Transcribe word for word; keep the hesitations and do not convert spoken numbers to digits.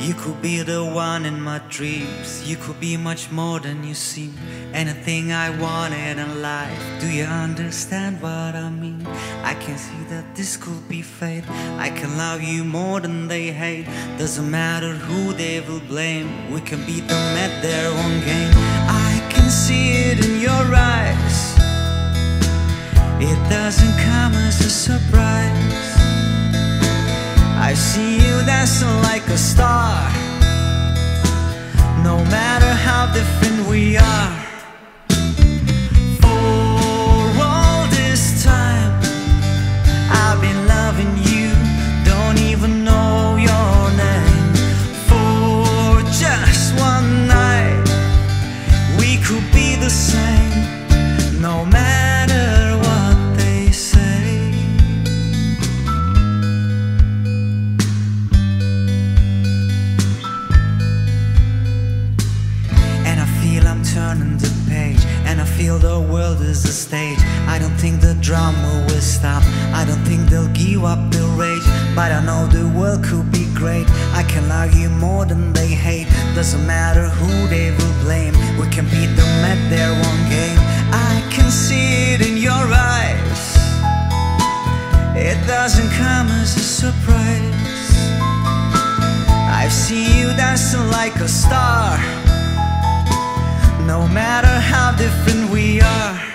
You could be the one in my dreams. You could be much more than you seem. Anything I wanted in life. Do you understand what I mean? I can see that this could be fate. I can love you more than they hate. Doesn't matter who they will blame. We can beat them at their own game. I can see it in your eyes. It doesn't come as a surprise. I see you dancing like a star. No matter how different we are. For all this time I've been loving you, don't even know your name. For just one night we could be the same. No matter what they say. Turning the page, and I feel the world is a stage. I don't think the drama will stop. I don't think they'll give up the rage. But I know the world could be great. I can love you more than they hate. Doesn't matter who they will blame. We can beat them at their own game. I can see it in your eyes. It doesn't come as a surprise. I've seen you dancing like a star. No matter how different we are.